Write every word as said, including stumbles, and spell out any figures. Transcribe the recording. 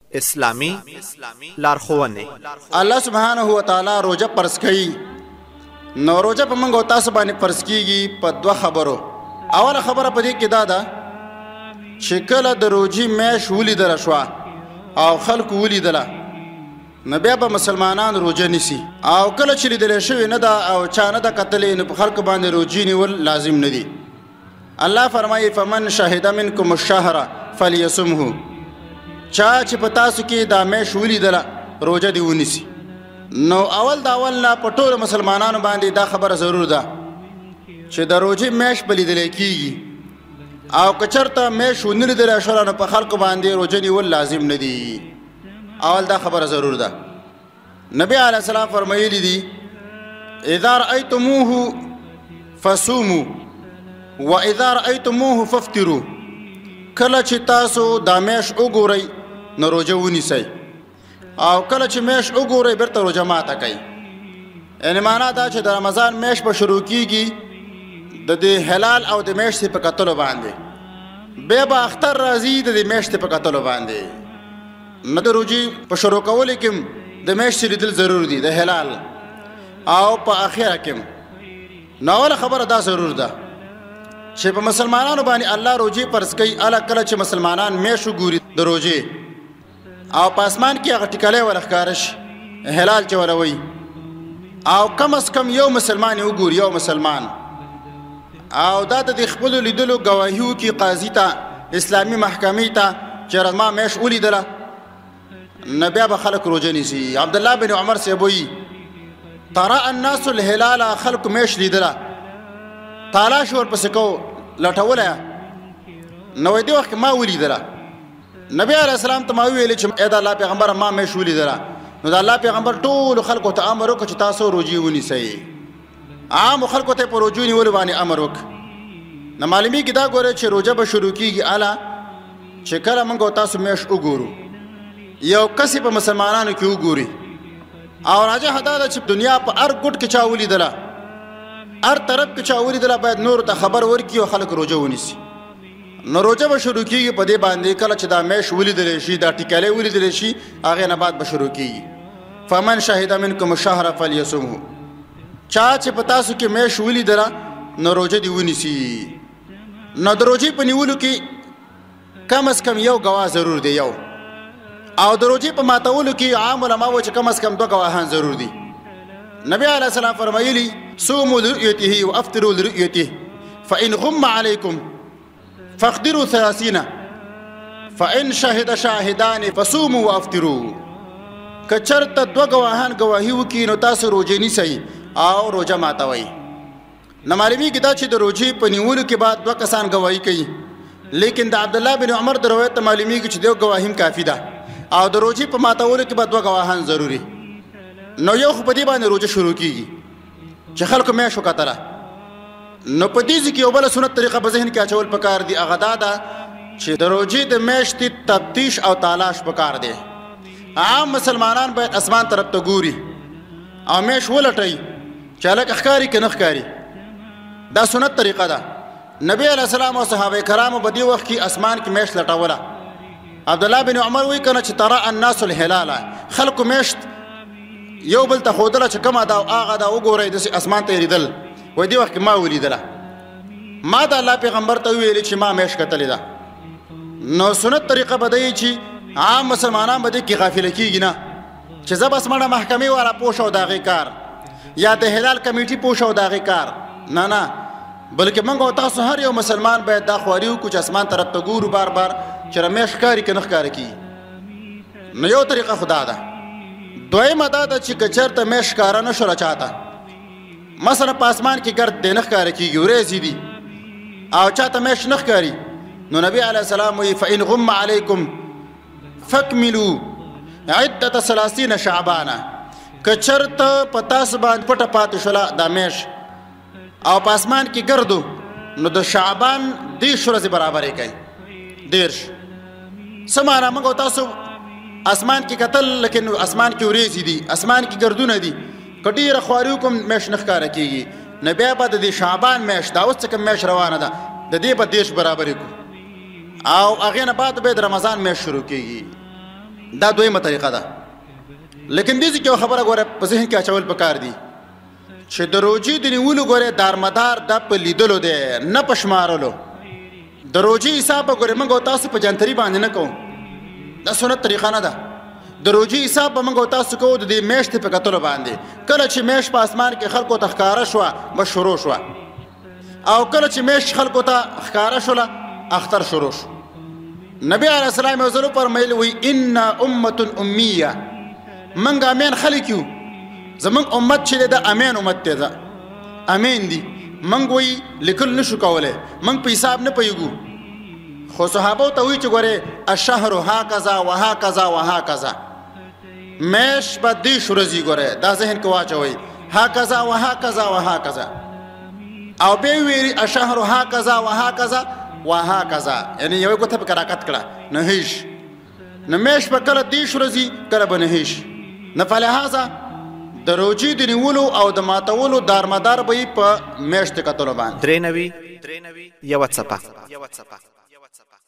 اسلامی لارښوونې. الله سبحانه و تعالی روزه فرض کړي. نو روزه په موږ او تاسو باندې فرض کیږي په دوه خبرو. اوله خبره په دې کې دا ده چې کله د روزي میاشت ولیدله شوه او خلکو ولیدله نو بیا به مسلمانان روزه نیسي، او کله چې لیدلی شوې نه ده او چا نه ده کتلې نو په خلکو باندې روزي نیول لازم نه دي. الله فرمایي فمن شهد منکم الشهر فلیصمه، چا چې په تاسو کې دا میاشت ولیدله روزه دې ونیسي. نو اول دا اول نه په ټولو مسلمانانو باندې دا خبره ضرور ده چې د روزې میاشت به لیدلی کېږي، او که چېرته میاشت ونه لیدلی شوله نو په خلکو باندې روزه نیول لازم نه دي. اول دا خبره ضرور ده. نبی علیه السلام فرمایلی دي اذا رأیتموه فصوموا واذا رأیتموه فافطروا، کله چې تاسو دا میاشت وګورئ نو روزه ونیسئ، او کله چې میاشت وګورئ بیرته روزه ماته کوئ. یعنې معنا دا چې د رمضان میاشت به شروع کېږي د دې هلال او د میاشتې په کتلو باندې، بیا به اختر راځي د دې میاشتې په کتلو باندې. نو د روزي په شروع کولو کې د میاشتې لیدل ضرور دي د هلال، او په اخره کې نو اوله خبره دا ضرور ده چې په مسلمانانو باندې الله روزي فرض کوي. الله کله چې مسلمانان میاشت وګوري د روزې او په اسمان کې هغه ټیکلی ور ښکاره شي هلال چې ورته وایي، او کم از کم یو مسلمان یې وګوري، یو مسلمان، او دا د دې خپلو لیدلو ګواهي وکړي قاضي ته، اسلامي محکمې ته چې ما میاشت ولیدله، نو بیا به خلک روزه نیسي. عبدالله بن عمر صاحب وایي ترى الناس الهلال، خلکو میاشت لیدله تالاش ورپسې کو لټوله، نو وایي دې وخت کې ما ولیدله. نبی علیه السلام ته ما وویلې چې ای د الله پیغمبره ما میاشت ولیدله. نو د الله پیغمبر ټولو خلکو ته امر وکړه چې تاسو روزې ونیسئ. عامو خلکو ته په روزو نیولو باندې امر وکړه. نو معلومیږي دا ګوره چې روزه به شروع کېږي اله چې کله موږ او تاسو میاشت وګورو، یو کس په مسلمانانو کې وګوري، او راجح دا ده چې دنیا په هر ګوټ کې چا ولیدله، هر طرف کې چا ولیدله، باید نورو ته خبر ورکړي او خلک روزه ونیسي. نو روزه به شروع کېږي په دې باندې کله چې دا میاشت ولیدلی شي، دا ټیکلی ولیدلی شي، هغې نه بعد به شروع کېږي. فمن شهد منکم الشهر فلیصمه، چا چې په تاسو کې میاشت ولیدله نو روزه دې ونیسي. نو د روزې په نیولو کې کم از کم یو ګواه ضرور دی، یو، او د روزې په ماتولو کې عام علما وایي چې کم از کم دوه ګواهان ضرور دي. نبی علیه السلام فرمایلي صوموا لرؤیته وافطروا لرؤیته فان غم علیکم فاقدروا ثلاثین فان شهد شاهدان فصوموا وافطروا. که چېرته دوه ګواهان ګواهي وکړي نو تاسو روزې نیسئ او روزه ماتوئ. نو معلومیږي دا چې د روزې په نیولو کې بعد دوه کسان ګواهي کوي، لیکن د عبدالله بن عمر د روایت ته معلومیږي چې د یو ګواهي هم کافي ده، او د روزې په ماتولو کې به دوه ګواهان ضروري. نو یو خو په دې باندې روزه شروع کېږي چې خلکو میاشت وکتله. نو په دې ځای کې یو بله سنت طریقه په ذهن کې اچول پکار دي، هغه دا ده چې د روزې د میاشتې تفتیش او تالاش پکار دی. عام مسلمانان باید اسمان طرف ته ګوري او میاشت ولټوي چې هلک ښکاري که نه ښکاري. دا سنت طریقه ده. نبی علیه السلام او صحابه کرامو په دې وخت کې اسمان کې میاشت لټوله. عبدالله بن عمر وایي که نه چې ترى الناس الهلال، خلکو میاشت یو بل ته ښودله چې کومه ده او هغه ده، وګورئ داسې اسمان ته یې لیدل. وایي دې وخت کې ما ولیدله، ما د الله پیغمبر ته وویلې چې ما میاشت کتلې ده. نو سنت طریقه به دی چې عام مسلمانان به دې کې غافله کېږي نه چې زه بس مړه محکمې والا پوه شو د هغې کار، یا د هلال کمیټي پوه شو د هغې کار، نه نه، بلکې موږ او تاسو هر یو مسلمان باید دا خواري وکړو چې اسمان طرف ته ګورو بار بار چې میاشت ښکاري که نه ښکاره کېږي. نو یو طریقه خو دا ده. دویمه دا ده چې که چېرته میاشت ښکاره نه شوله چاته، مثلا په اسمان کې ګرد دی نه ښکاره کېږي، ورېځې دي او چاته میاشت نه ښکاري، نو نبی علیه السلام وایي فإن غم علیکم فاکملوا عدة ثلاثین شعبانه، که چېرته په تاسو باندې پټه پاتې شوله دا میاشت او په اسمان کې ګردو، نو د شعبان دېرش ورځې برابرې کوي. دېرش څه معنا؟ موږ او تاسو اسمان کې کتل لیکن اسمان کې ورېځې دي، اسمان کې ګردونه دي، که ډېره خواري وکړم میاشت نه ښکاره کېږي، نو بیا به د دې شعبان میاشت دا اوس څه کوم میاشت روانه ده د دې به دېرش برابرې کړو، او هغې نه بعد به د رمضان میاشت شروع کېږي. دا دویمه طریقه ده. لیکن دې کې خبره ګوره په ذهن کې اچول پکار دي چې د روجي د نیولو ګوره دارمدار د په لیدلو دی نه په شمارلو. د روجي حساب ګوره موږ او تاسو په جنتري باندې نه کوو، دا سنت طریقه نه ده. د روجي حساب به موږ او تاسو کوو د دې میاشتې په کتلو باندې. کله چې میاشت په اسمان کې خلکو ته ښکاره شوه بس شروع شوه، او کله چې میاشت خلکو ته ښکاره شوله اختر شروع شو. نبی علیه السلام یو ځل وفرمیل وی ان امة امیه، موږ امین خلک یو، زموږ امت چې دی د امین امت دی، ده امین دي. موږ وی لیکل نشو کولی، موږ په حساب نه پوهېږو. خو صحابو ته وایي چې ګورې الشهر هکذا و هکذا و هکذا، میاشت به دېرش ورځې ګورې، دا ذهن کې واچوئ، هکذا و هکذا و هکذا. او بیا یې ویلي الشهر هکذا و هکذا و هکذا، یعنې یوه ګوته پکې راکت کړه نهیش. نو میاشت به کله دېرش ورځې کله به نهیش. نو فلهذا د روجي د نیولو او د ماتولو دارمدار به یې په میاشتې کتلو باندې. درې نوي یوه څپه